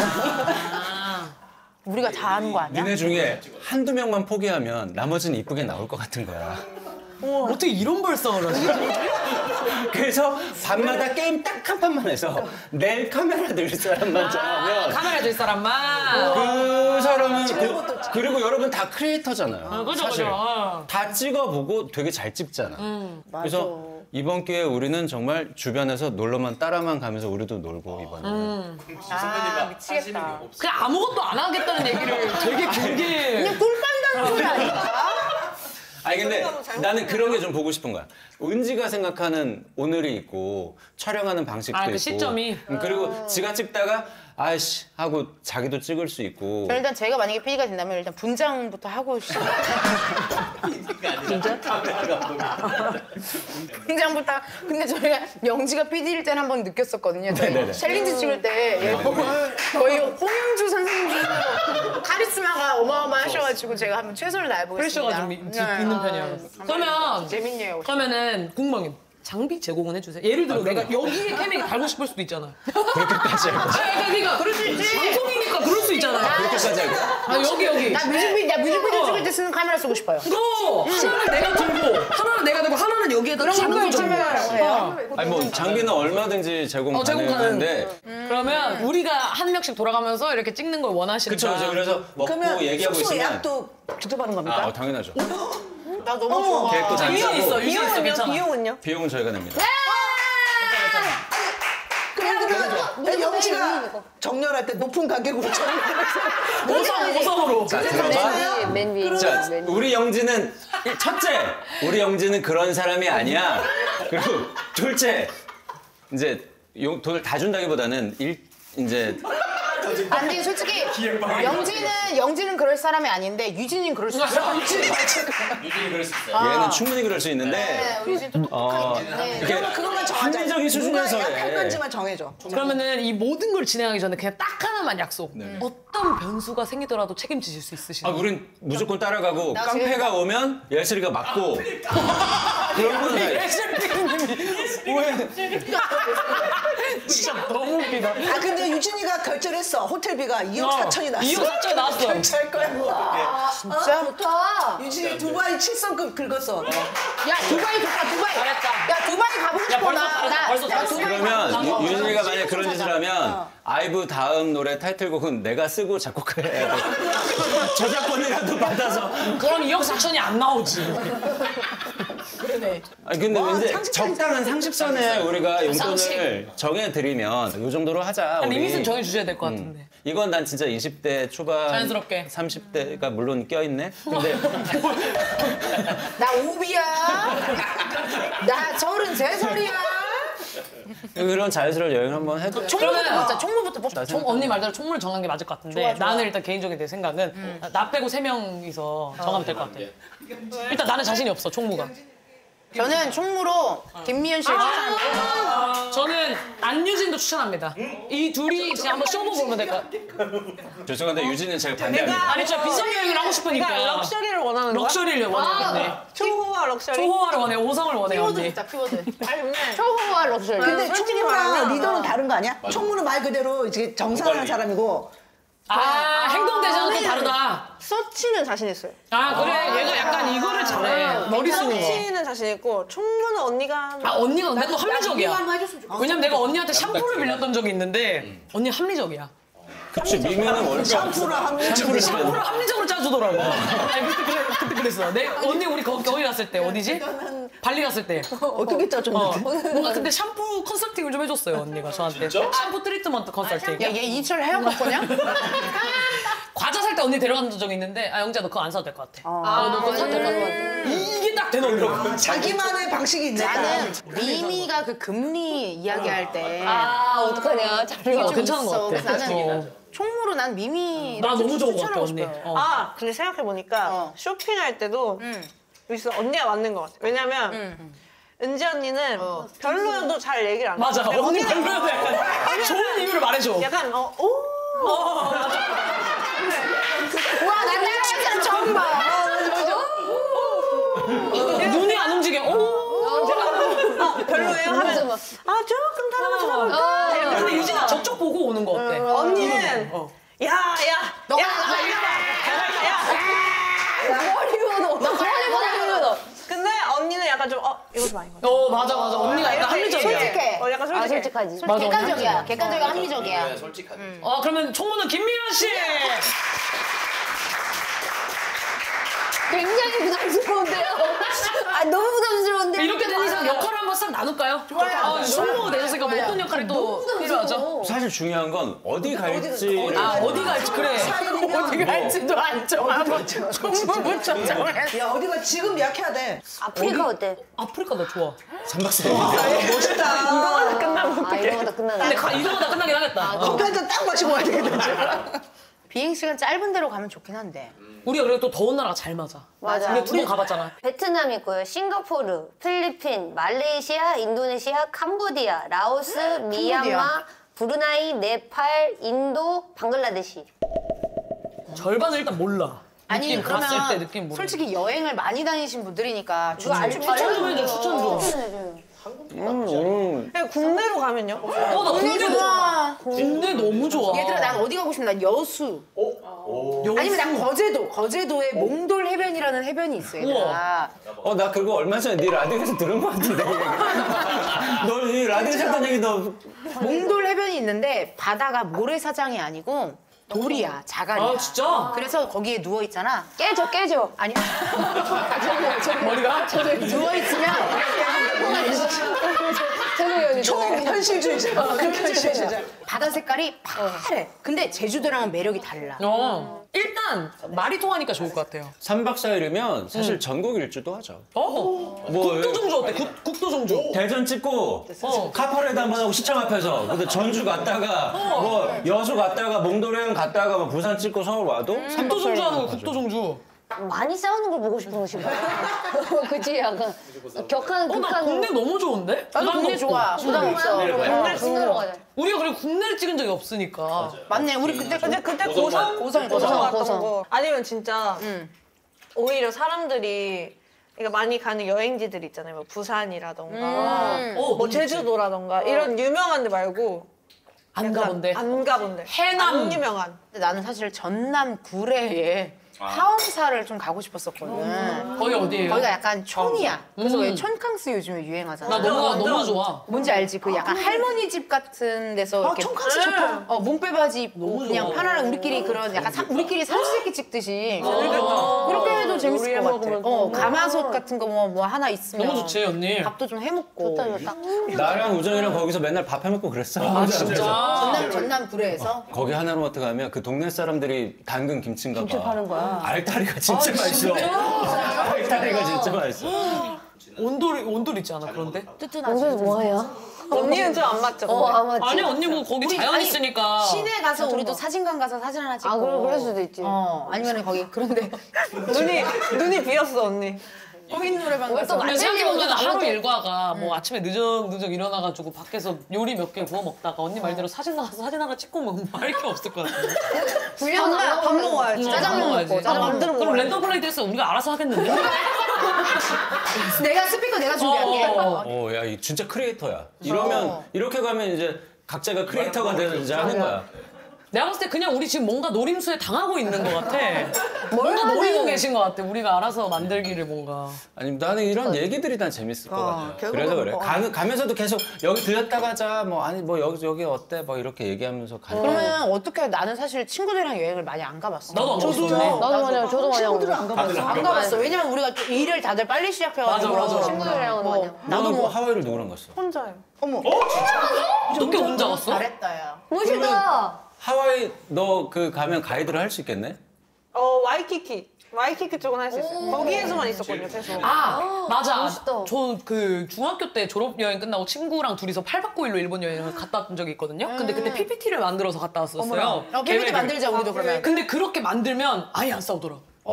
우리가 다 아는 거 아니야? 니네 중에 한두 명만 포기하면 나머지는 이쁘게 나올 것 같은 거야. 어떻게 이런 발상을 하지? 그래서 밤마다 게임 딱 한 판만 해서 내일 카메라 들 사람만 정하면 카메라 들 사람만. 그 사람은 그, 그리고 여러분 다 크리에이터잖아요. 그죠, 사실 그죠. 어. 다 찍어보고 되게 잘 찍잖아. 그래서 이번 기회에 우리는 정말 주변에서 놀러만 따라만 가면서 우리도 놀고 이번에. 아 미치겠다. 그냥 아무것도 안 하겠다는 얘기를 되게 길게. 그냥 꿀 빨다는 소리 아닌가? 아니 근데 나는 그런 게 좀 보고 싶은 거야. 은지가 생각하는 오늘이 있고 촬영하는 방식도 아, 그 있고. 시점이? 음, 그리고 지가 찍다가 아이씨 하고 자기도 찍을 수 있고. 일단 제가 만약에 피디가 된다면 일단 분장부터 하고 싶어요. 진짜? 분장부터. 근데 저희가 영지가 피디일 때는 한번 느꼈었거든요. 저희 네네네. 챌린지 찍을 때 거의 홍영주 선생님 중으로 카리스마가 어마어마하셔가지고 제가 한번 최선을 다해보겠습니다. 프레셔가 좀 이- 있는 편이에요. 그러면 재밌네요. 그러면은 궁금한 게 장비 제공은 해주세요. 예를 들어 내가 여기에 캐릭이 달고 싶을 수도 있잖아. 그렇게까지 할 거지. 아니, 그러니까 그럴 수 있지. 방송이니까 그럴 수 있잖아. 그렇게까지 할 거야. 아 여기 여기. 나 뮤직비디오, 나 뮤직비디오 어. 찍을 때 쓰는 카메라 쓰고 싶어요. 너 하나는 내가 들고 하나는 내가 들고 하나는 여기에다 찍는 카메라라고 해요. 아니 뭐 장비는 얼마든지 제공 어, 제공 가능한데. 그러면 우리가 한 명씩 돌아가면서 이렇게 찍는 걸 원하시는 그쵸 그쵸. 그래서 먹고 그러면 얘기하고 숙소 있으면. 예약도 직접 하는 겁니까? 아 어, 당연하죠. 나 너무 좋아. 계획도 잘 비용 짜고. 있어, 유지 있어, 괜찮아. 비용은요? 비용은 저희가 냅니다. 그러면 영지가 정렬할 때 높은 가격으로 정렬해서 오성 오성으로. 자 들어봐. 맨 위에 자, 맨 위에. 우리 영지는 첫째, 우리 영지는 그런 사람이 아니야. 그리고 둘째, 이제 용, 돈을 다 준다기보다는 일 이제 아니 솔직히 영지는 영지는 그럴 사람이 아닌데 유진이는 그럴 수 있어. 유진이 그럴 수 있어요. 얘는 충분히 그럴 수 있는데 네, 유진 좀 어, 똑똑하게. 이렇게 그러면 그것만 정하자. 합리적인 수준에서 누가 예약할 해. 건지만 정해줘. 그러면은 이 모든 걸 진행하기 전에 그냥 딱 하나만 약속. 네. 어떤 변수가 생기더라도 책임지실 수 아, 있으신가요? 우린 무조건 따라가고 나 깡패가 지금- 오면 열슬이가 맞고 그런 거는 진짜 너무 웃기다. 아 근데 유진이가 결제를 했어. 호텔비가 이억 사천이 나왔어. 이억 사천이 나왔어. 결제할 거야. 와, 진짜 좋다. 유진이 두바이 칠성급 긁었어. 야 두바이 좋다 두바이. 잘했다. 야 두바이 가보고 싶어 벌써 나. 잘했다, 나, 벌써 나 잘했어. 두바이 그러면 가보고 유- 싶어. 유진이가 만약 그런 좀 짓을 사자. 하면 어. 아이브 다음 노래 타이틀곡은 내가 쓰고 작곡해야 돼. 저작권이라도 받아서. 그럼 이억 사천이 안 나오지. 그러네. 아니 근데 왠지 적당한 상식선에 우리가 용돈을 상식. 정해드리면 이 정도로 하자. 우리. 리밋은 정해주셔야 될 것 같은데. 이건 난 진짜 이십 대 초반 자연스럽게. 삼십 대가 물론 껴있네. 근데 나 오비야. 나 서른세 살이야. 그런 자연스러운 여행 한번 해도 총무부터 먹자. 총무부터 먹자. 총, 언니 말대로 총무를 정하는 게 맞을 것 같은데 좋아, 좋아. 나는 일단 개인적인 내 생각은 나 빼고 세 명이서 정하면 될 것 같아. 일단 나는 자신이 없어 총무가. 저는 총무로 김미연 씨를 추천합니다. 저는 안유진도 추천합니다. 이 둘이 그냥 한번 쇼부 보면 될 것 같아. 죄송한데 유진은 제가 반대합니다. 아니 진짜 비싼 여행을 하고 싶으니까. 그러니까 럭셔리를 원하는 거야? 럭셔리를 원해. 초호화 럭셔리? 초호화를 원해. 오성을 원해 키워드 언니. 진짜 키워드. 아니 근데 초호화 럭셔리. 근데 솔직히 총무랑 말하면- 리더는 다른 거 아니야? 총무는 말 그대로 이제 정상하는 사람이고 아 행동 대전은 또 다르다. 서치는 자신 있어요. 아 그래 얘가 약간 이거를 잘해. 머리 쓰는 거. 서치는 자신 있고 총무는 언니가 아 언니가 근데 또 네가 합리적이야. 한번 해줬으면 좋겠어. 왜냐면 내가 언니한테 샴푸를 빌렸던 적이 있는데 언니 합리적이야. 그치 미미는 원래 샴푸랑 합리적. 샴푸를 샴푸를 합리적으로 짜주더라고. 아니 그때 그래 그때 그랬어. 내 언니 우리 거기 거기 갔을 때 어디지? 발리 갔을 때. 어떻게 어, 짜줬는데? 뭔가 근데 샴푸 컨설팅을 좀 해줬어요 언니가 저한테. 샴푸 트리트먼트 컨설팅. 야, 얘 이철 헤어 바꾸냐? 과자 살 때 언니 데려간 적이 있는데 아 영지야 너 그거 안 사도 될 것 같아. 아, 너 그거 사도 될 것 같아. 이게 딱 되는 언니가. 자기만의 방식이 있네. 나는 미미가 그 금리 이야기할 때 아 어떡하냐. 자료가 어, 좀 괜찮은 있어. 것 같아. 그래서 나는 어. 총무로 난 미미 나 너무 좋은 것 같아 언니. 어. 아 근데 생각해보니까 어. 쇼핑할 때도 여기서 언니가 맞는 것 같아. 왜냐면 은지 언니는 별로여도 잘 얘기를 안 해. 맞아. 근데 언니 언니는 별로여도 약간 좋은 이유를 말해줘. 약간 어, 오 어, 맞아. 와, 난 나라는 사람 처음 봐. 눈이 안 움직여. 오. 별로예요 하면 아 조금 다른 거 쳐다볼까? 근데 유진아 저쪽 보고 오는 거 어때? 언니는 어. 야야 너가 허리보도 나 허리보도 근데 언니는 약간 좀 어 이것도 많이 봐. 어 맞아 맞아 언니가 약간 합리적이야. 솔직해. 어 약간 솔직해. 아 솔직하지. 맞아, 객관적이야. 객관적이고 합리적이야. 어 그러면 총무는 김미연 씨. 굉장히 부담스러운데요. 아 너무 부담스러운데. 이렇게 된 이상 역할을 한번 싹 나눌까요? 좋아요. 아, 승모가 되셨으니까 뭐 어떤 역할이 또 필요하죠? 사실 중요한 건 어디 갈지. 아 어디 갈지 그래. 어디 갈지도 안 정하고 정보를 정정해. 야 어디가 지금 예약해야 돼. 아프리카 어때? 아프리카 나 좋아. 삼 박 사 일. 멋있다. 이거마다 끝나면 어떡해? 아 이거마다 끝나네. 근데 가- 이거보다 끝나긴 하겠다. 어. 커피 한 잔 딱 마시고 와야 되겠다. 비행 시간 짧은 데로 가면 좋긴 한데. 우리가 그래도 또 더운 나라가 잘 맞아. 맞아. 우리 두 번 가봤잖아. 베트남 있고요, 싱가포르, 필리핀, 말레이시아, 인도네시아, 캄보디아, 라오스, 미얀마, 브루나이, 네팔, 인도, 방글라데시. 절반을 일단 몰라. 아니 느낌 그러면 갔을 때 느낌 모르. 솔직히 여행을 많이 다니신 분들이니까 이거 알지 추천 좀 해줘. 추천 좀. 추천해줘요. 그냥 국내로 가면요? 어, 나 국내 좋아. 국내 너무 좋아. 얘들아 난 어디 가고 싶나? 난 여수. 여수. 아니면 난 거제도. 거제도에 몽돌 해변이라는 해변이 있어 얘들아. 어, 나 그거 얼마 전에 네 라디오에서 들은 것 같은데. 너이 라디오에서 했던 얘기 너. 몽돌 해변이 있는데 바다가 모래사장이 아니고 돌이야, 자갈이야. 아 진짜? 그래서 거기에 누워 있잖아. 깨져 깨져. 아니 머리가? 누워 있으면 저기 초현실주의자. 현실주의자. 바다 색깔이 파래. 근데 제주도랑은 매력이 달라. 어. 일단 말이 통하니까 좋을 것 같아요. 삼 박 사 일이면 사실 전국 일주도 하죠. 어? 뭐, 국도정주 어때? 국, 국도정주. 대전 찍고 어. 카퍼레이드 한번 하고 시청 앞에서 근데 전주 갔다가 뭐 여수 갔다가 몽돌해안 갔다가 뭐 부산 찍고 서울 와도 삼 박 사 일 국도정주 하는 거 가죠. 국도정주. 많이 싸우는 걸 보고 싶은 거지. 그치 약간 격한 어, 나 극한. 국내 너무 좋은데? 나도 국내 좋아. 부담 없어. 국내 국내로 가자. 우리가 그리고 국내를 찍은 적이 없으니까. 맞네. 우리 그때 근데 그때 고성? 고성 고성 고성. 갔던 고성. 거. 아니면 진짜 응. 오히려 사람들이 그러니까 많이 가는 여행지들 있잖아요. 뭐 부산이라던가 음. 어, 뭐 제주도라던가 이런 유명한 데 말고 안 약간 가본데. 안 가본데. 해남. 안 유명한. 근데 나는 사실 전남 구례에 하엄사를 좀 가고 싶었었거든. 거기 어디예요? 거기가 약간 촌이야. 그래서 음. 왜 촌캉스 요즘에 유행하잖아. 나 너무 너무 좋아. 뭔지 알지? 그 약간 할머니 집 같은 데서 이렇게 촌캉스 좋다. 어 몸빼바지 입고 너무 그냥 좋아. 편안한 우리끼리 그런 약간 사- 우리끼리 삼시세끼 찍듯이 재밌겠다. 그렇게 해도 재밌을 요리해 것 같아. 먹으면 어 가마솥 같은 거 뭐 뭐 하나 있으면 너무 좋지 언니. 밥도 좀 해먹고. 좋다 좋다. 나랑 우정이랑 거기서 맨날 밥 해먹고 그랬어. 아 진짜. 전남 전남 구례에서 거기 하나로마트 가면 그 동네 사람들이 담근 김치인가 봐. 김치 파는 거야. 알타리가 진짜 맛있어. 알타리가 진짜 맛있어. 온돌 온돌 있지 않아 그런데? 여기서 뭐해요? 언니는 좀 안 맞죠? 어, 아 맞지. 아니 언니 뭐 거기 자연 아니, 있으니까. 시내 가서 우리도 사진관 가서 사진 하나 찍고. 아 그럴, 그럴 수도 있지. 어 아니면은 거기 그런데 눈이 눈이 비었어 언니. 코인 노래방 가서. 근데 생각해보면 하루 아무튼- 일과가 뭐 아침에 늦적늦적 일어나가지고 밖에서 요리 몇 개 구워 먹다가 언니 말대로 사진 나가서 사진 하나 찍고 뭐 할 게 없을 것 같아. 분량 안 밥 먹어야지. 짜장면 먹어야지. 먹고 짜장면 만들어 그럼 먹어야지. 랜덤 플레이 했어 우리가 알아서 하겠는데? 내가 스피커 내가 준비할게. 어. 어, 야, 이 진짜 크리에이터야. 이러면 이렇게 가면 이제 각자가 크리에이터가 되는지 하는 거야. 내가 봤을 때 그냥 우리 지금 뭔가 노림수에 당하고 있는 것 같아. 뭔가 노리고 계신 것 같아. 우리가 알아서 만들기를 뭔가. 아니 나는 이런 얘기들이 난 재밌을 것 같아. 결국은 그래서 그래. 뭐, 가, 가면서도 계속 여기 들렸다 가자. 뭐 아니 뭐 여기 여기 어때? 뭐 이렇게 얘기하면서 가는. 그러면 어떻게 나는 사실 친구들이랑 여행을 많이 안 가봤어. 나도 안 저도요. 가봤어. 나도 많이 저도 많이 하고. 친구들은 안 가봤어. 안 가봤어. 왜냐면 우리가 좀 일을 다들 빨리 시작해가지고 맞아, 맞아. 친구들이랑 많이 하고. 나도 뭐 하와이를 누구랑 갔어? 혼자요. 어머. 어떻게 혼자 갔어? 잘했다 야. 멋있다. 하와이 너 그 가면 가이드를 할 수 있겠네? 어 와이키키. 와이키키 쪽은 할 수 있어요. 거기에서만 있었거든요, 계속. 아 맞아. 멋있다. 저 그 중학교 때 졸업 여행 끝나고 친구랑 둘이서 팔 박 구 일로 일본 여행을 갔다 온 적이 있거든요. 근데 그때 피피티를 만들어서 갔다 왔었어요. 어, 피피티 계획을. 만들자 우리도 그러면. 근데 그렇게 만들면 아예 안 싸우더라.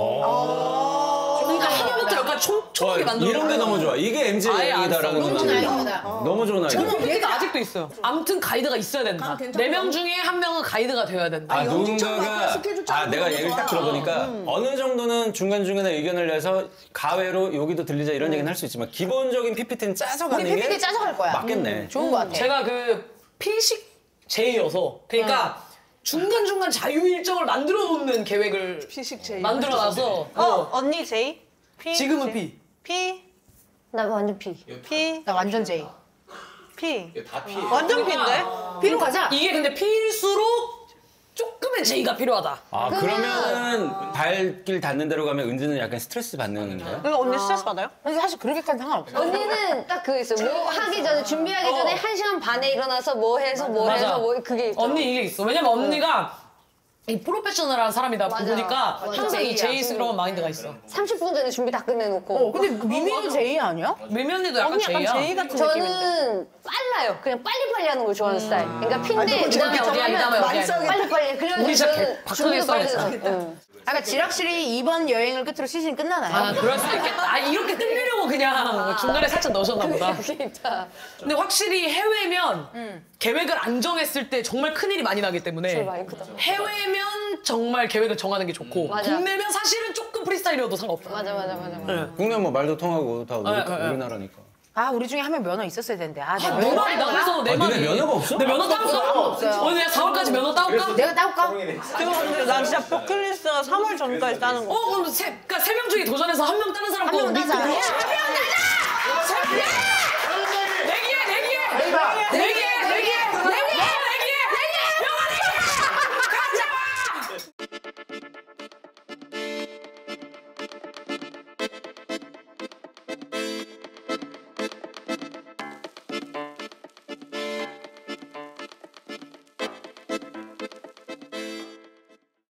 그러니까 하나부터 열까지 총, 총하게 만들어. 이런 게 너무 좋아. 이게 엠지 아예 안 여행이다라는 써. 거지. 너무 아이디어다. 너무 좋은 아이디어. 얘가 아직도 있어요. 아무튼 가이드가 있어야 된다. 네 명 중에 한 명은 가이드가 되어야 된다. 아, 영지처럼 누군가가 아까 스케줄 아 짜는 내가 거 얘기를 딱 좋아. 들어보니까 어느 정도는 중간중간에 의견을 내서 가외로 여기도 들리자 이런 얘기는 할 수 있지만 기본적인 피피티는 짜서 가는 우리 게 피피티 짜서 갈 거야. 맞겠네. 좋은 거 같아. 제가 그 피식 제이여서 그러니까 중간중간 자유 일정을 만들어 놓는 계획을 피식 제이. 만들어 놔서 어 언니 제이. 피. 지금은 제이. 피. 피. 나 완전 피. 피. 나 완전 제이. 피. 다 피해. 완전 피인데? 피로 가자. 이게 근데 피일수록 조금 처음에 제의가 필요하다. 아 그러면은 발길 닿는 대로 가면 은지는 약간 스트레스 받는 거예요? 그러니까 언니 스트레스 받아요? 근데 사실 그렇게까지 상관없어. 언니는 딱 그거 있어. 뭐 하기 전에 준비하기 전에 한 시간 반에 일어나서 뭐 해서 뭐 맞아. 해서 뭐 그게 있죠. 언니 이게 있어. 왜냐면 언니가 이 프로페셔널한 사람이다 맞아. 보니까 맞아. 항상 이 제이야. 제이스러운 마인드가 있어. 삼십 분 전에 준비 다 끝내놓고. 어, 근데 미미도 제이 아니야? 미미 언니도 약간 언니 약간 제이야. 제이 같은 느낌인데. 저는 빨라요. 그냥 빨리빨리 하는 걸 좋아하는 스타일. 그러니까 핀데 그 다음에 어디야, 이 다음에 어디야. 빨리빨리. 그래가지고 우리 진짜 저는 박하게 준비도 빨리 써야겠어. 해서. 응. 아까 지락실이 이번 여행을 끝으로 시즌 끝나나요? 아 그럴 수도 있겠다. 아 이렇게 끝내려고 그냥 중간에 살짝 넣으셨나 보다. 진짜. 근데 확실히 해외면 계획을 안 정했을 때 정말 큰일이 많이 나기 때문에 제일 많이 크다. 해외면 정말 계획을 정하는 게 좋고 맞아. 국내면 사실은 조금 프리스타일이어도 상관없다. 맞아 맞아 맞아. 맞아. 국내 뭐 말도 통하고 다 우리, 네, 네, 네. 우리나라니까. 아 우리 중에 한 명 면허 있었어야 되는데. 아, 내가 내 면허 말이 나 그래서 내 아, 말이. 니네 면허가 없어? 내 면허 따올까? 없어요. 어, 내가 사월까지 면허 따올까? 내가 따올까? 그리고 근데 난 진짜 버킷리스트가 삼월 전까지 따는 거. 어 그럼 세, 그러니까 세 명 중에 도전해서 한 명 따는 사람 한 명 믿고 따자. 그렇지.